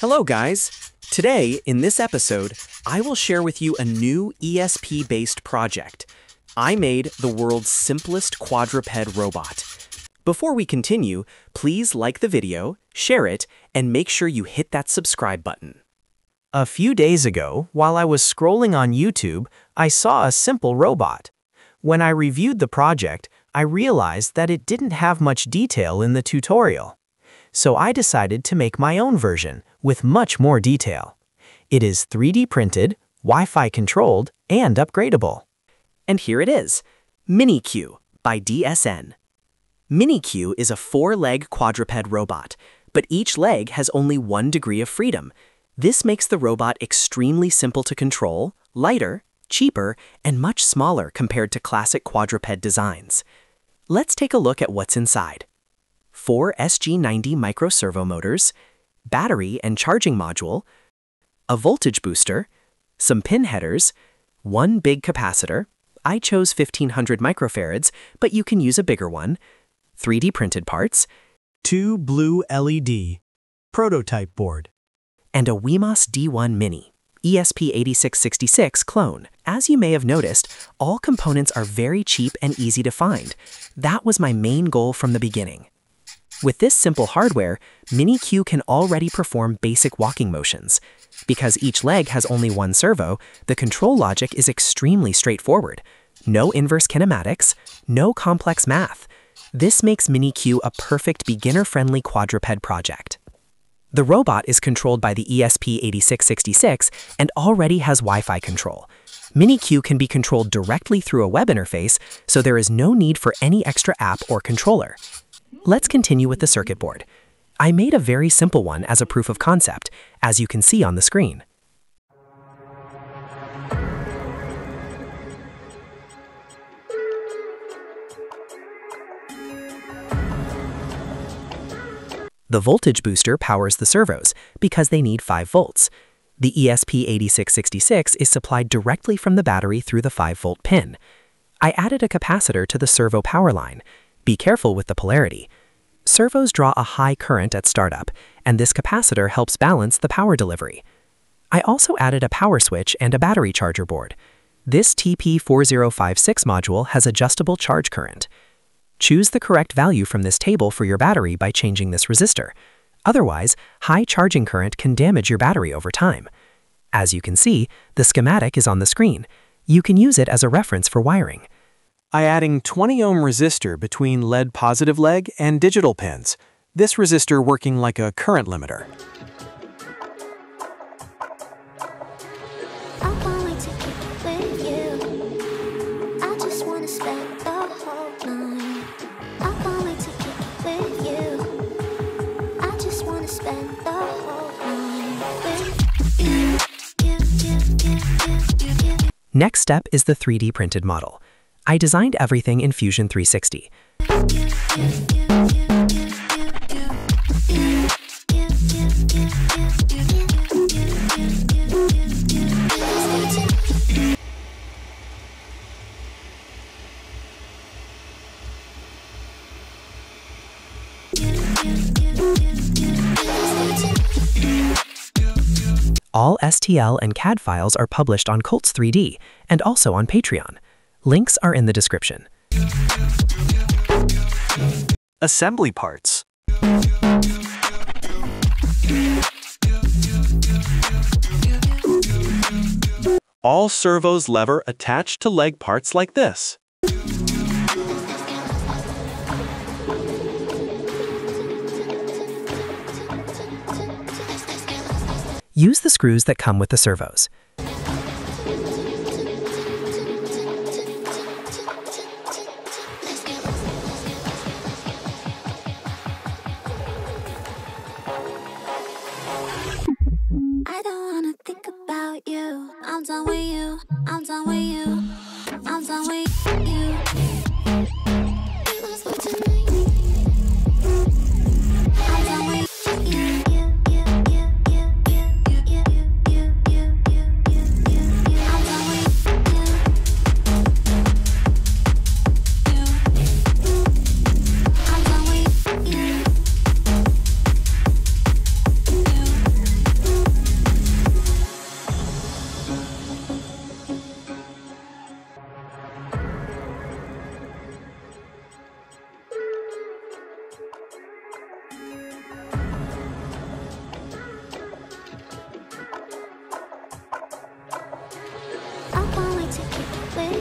Hello guys! Today, in this episode, I will share with you a new ESP-based project. I made the world's simplest quadruped robot. Before we continue, please like the video, share it, and make sure you hit that subscribe button. A few days ago, while I was scrolling on YouTube, I saw a simple robot. When I reviewed the project, I realized that it didn't have much detail in the tutorial. So I decided to make my own version with much more detail. It is 3D printed, Wi-Fi controlled, and upgradable. And here it is, MiniQ by DSN. MiniQ is a 4-leg quadruped robot, but each leg has only 1 degree of freedom. This makes the robot extremely simple to control, lighter, cheaper, and much smaller compared to classic quadruped designs. Let's take a look at what's inside. 4 SG90 micro servo motors, battery and charging module, a voltage booster, some pin headers, 1 big capacitor. I chose 1500 microfarads, but you can use a bigger one, 3D printed parts, 2 blue LED, prototype board, and a Wemos D1 Mini, ESP8666 clone. As you may have noticed, all components are very cheap and easy to find. That was my main goal from the beginning. With this simple hardware, MiniQ can already perform basic walking motions. Because each leg has only 1 servo, the control logic is extremely straightforward. No inverse kinematics, no complex math. This makes MiniQ a perfect beginner-friendly quadruped project. The robot is controlled by the ESP8666 and already has Wi-Fi control. MiniQ can be controlled directly through a web interface, so there is no need for any extra app or controller. Let's continue with the circuit board. I made a very simple one as a proof of concept, as you can see on the screen. The voltage booster powers the servos because they need 5 volts. The ESP8666 is supplied directly from the battery through the 5-volt pin. I added a capacitor to the servo power line. Be careful with the polarity. Servos draw a high current at startup, and this capacitor helps balance the power delivery. I also added a power switch and a battery charger board. This TP4056 module has adjustable charge current. Choose the correct value from this table for your battery by changing this resistor. Otherwise, high charging current can damage your battery over time. As you can see, the schematic is on the screen. You can use it as a reference for wiring. I adding 20 ohm resistor between lead positive leg and digital pins. This resistor working like a current limiter. Next step is the 3D printed model. I designed everything in Fusion 360. All STL and CAD files are published on Cults 3D and also on Patreon. Links are in the description. Assembly parts. All servos lever attached to leg parts like this. Use the screws that come with the servos. I don't wanna think about you. I'm done with you. I'm done with you. I'm done with you. It was way too late. I'm done with you. I'm done with you.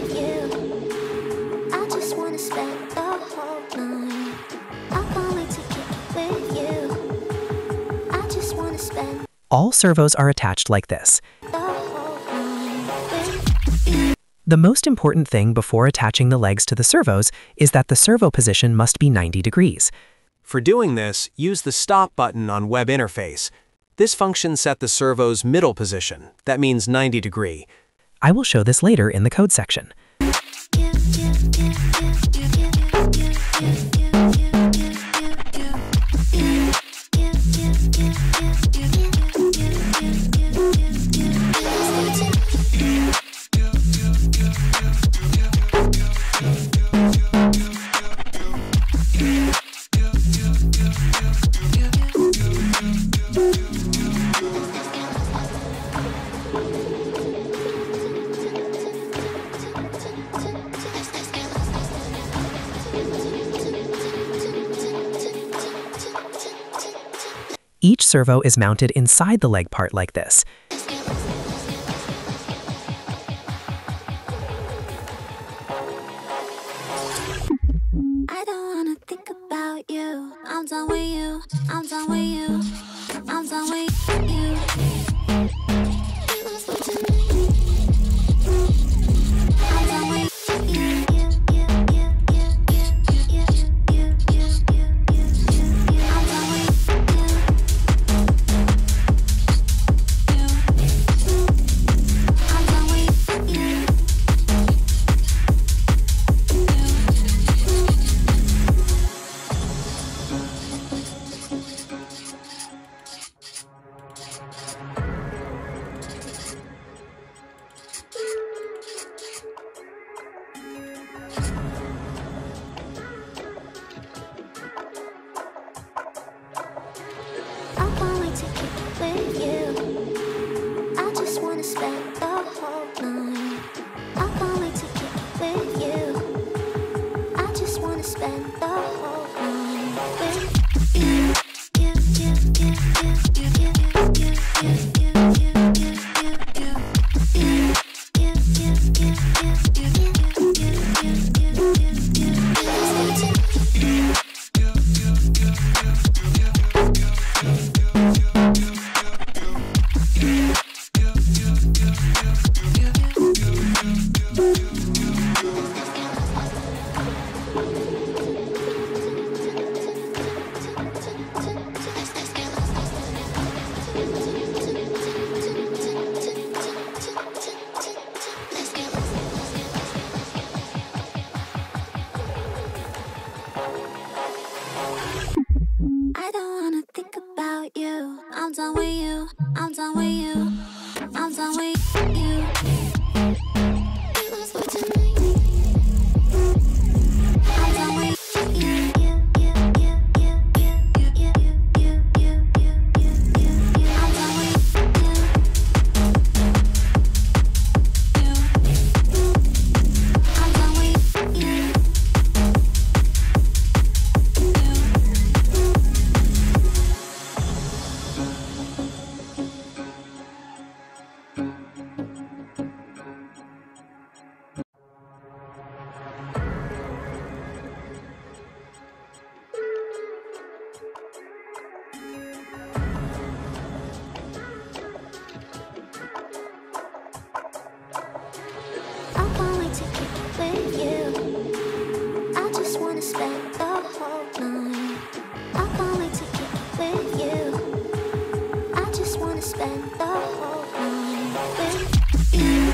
with you. I just wanna spend the whole night. I can't wait to kick it with you. I just wanna spend All servos are attached like this. the whole night with you. The most important thing before attaching the legs to the servos is that the servo position must be 90 degrees. For doing this, use the Stop button on Web Interface. This function set the servo's middle position. That means 90 degree. I will show this later in the code section. Each servo is mounted inside the leg part like this. I don't wanna think about you. I'm done with you. I'm done with you. I'm done with you. You lost me to me. I'm done with you. I'm done with you. I can't wait to kick it with you. I just wanna spend the whole night. I can't wait to kick it with you. I just wanna spend the whole night with you. I don't wanna think about you. I'm done with you. I'm done with you. I'm done with you. You lost me to me. I'm done with you. I'm done with I'm done with you. I can't wait to kick it with you. I just wanna spend the whole night. I can't wait to kick it with you. I just wanna spend the whole night with you.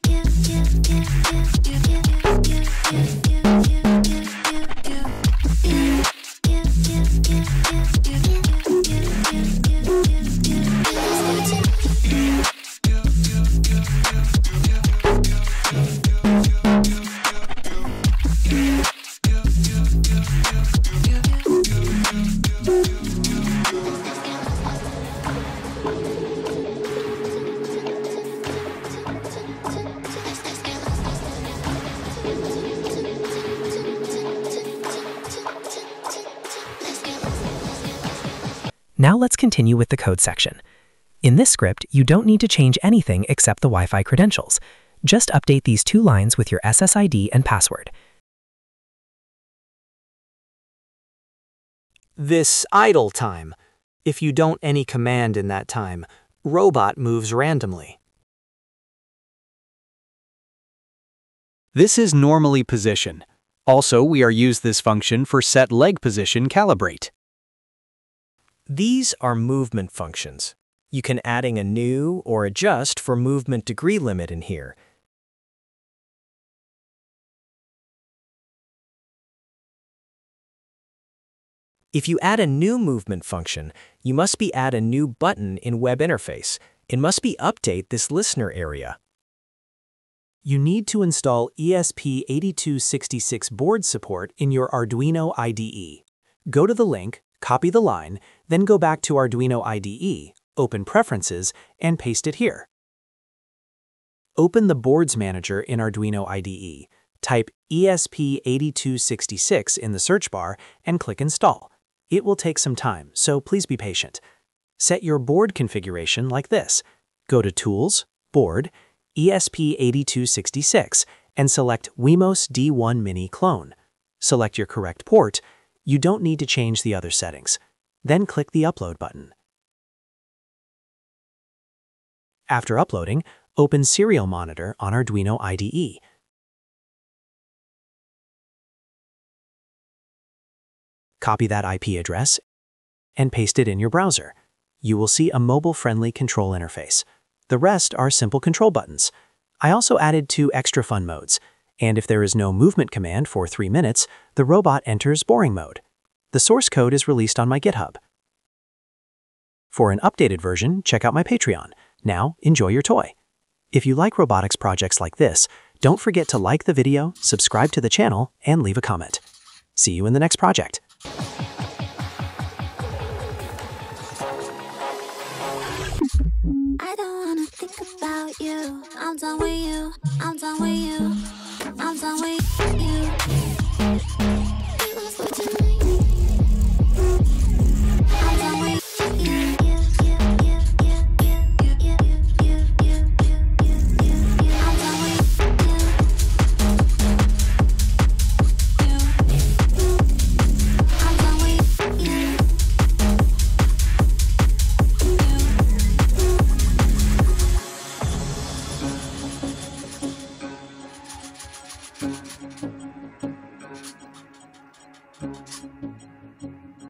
Now let's continue with the code section. In this script, you don't need to change anything except the Wi-Fi credentials. Just update these 2 lines with your SSID and password. This idle time. If you don't any command in that time, robot moves randomly. This is normally position. Also, we are use this function for set leg position calibrate. These are movement functions. You can adding a new or adjust for movement degree limit in here. If you add a new movement function, you must be add a new button in web interface. It must be update this listener area. You need to install ESP8266 board support in your Arduino IDE. Go to the link, copy the line, then go back to Arduino IDE, open Preferences, and paste it here. Open the Boards Manager in Arduino IDE. Type ESP8266 in the search bar and click Install. It will take some time, so please be patient. Set your board configuration like this. Go to Tools, Board, ESP8266, and select Wemos D1 Mini Clone. Select your correct port. You don't need to change the other settings. Then click the Upload button. After uploading, open Serial Monitor on Arduino IDE. Copy that IP address and paste it in your browser. You will see a mobile-friendly control interface. The rest are simple control buttons. I also added 2 extra fun modes, and if there is no movement command for 3 minutes, the robot enters boring mode. The source code is released on my GitHub. For an updated version, check out my Patreon. Now, enjoy your toy. If you like robotics projects like this, don't forget to like the video, subscribe to the channel, and leave a comment. See you in the next project. I don't wanna think about you. I'm done with you. I'm done with you. I'm done with you.